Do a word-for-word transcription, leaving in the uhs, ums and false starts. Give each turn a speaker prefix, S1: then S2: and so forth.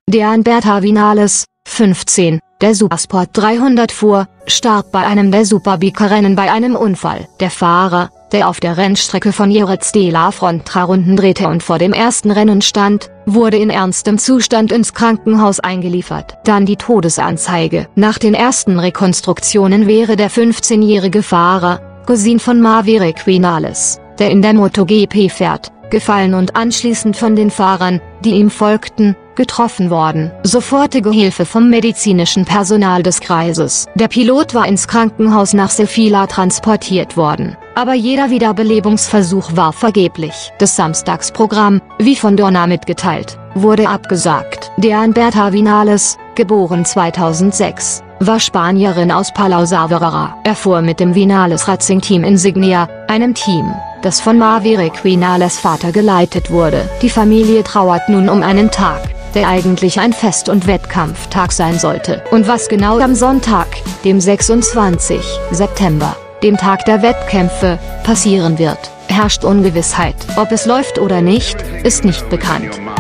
S1: Dean Berta Vinales, fünfzehn, der Supersport dreihundert fuhr, starb bei einem der Superbike-Rennen bei einem Unfall. Der Fahrer, der auf der Rennstrecke von Jerez de la Frontera Runden drehte und vor dem ersten Rennen stand, wurde in ernstem Zustand ins Krankenhaus eingeliefert. Dann die Todesanzeige. Nach den ersten Rekonstruktionen wäre der fünfzehnjährige Fahrer, Cousin von Maverick Vinales, der in der MotoGP fährt, gefallen und anschließend von den Fahrern, die ihm folgten, getroffen worden. Sofortige Hilfe vom medizinischen Personal des Kreises. Der Pilot war ins Krankenhaus nach Sevilla transportiert worden, aber jeder Wiederbelebungsversuch war vergeblich. Das Samstagsprogramm, wie von Dorna mitgeteilt, wurde abgesagt. Dean Berta Vinales, geboren zweitausendsechs, war Spanierin aus Palau Savera. Er fuhr mit dem Vinales Racing Team Insignia, einem Team, das von Maverick Vinales Vater geleitet wurde. Die Familie trauert nun um einen Tag, der eigentlich ein Fest- und Wettkampftag sein sollte. Und was genau am Sonntag, dem sechsundzwanzigsten September, dem Tag der Wettkämpfe, passieren wird, herrscht Ungewissheit. Ob es läuft oder nicht, ist nicht bekannt.